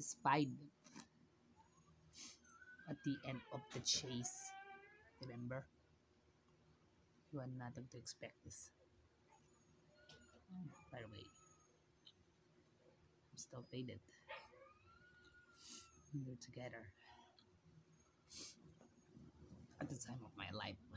satisfied at the end of the chase. Remember? You had nothing to expect this. By the way, I'm still faded. We're together at the time of my life.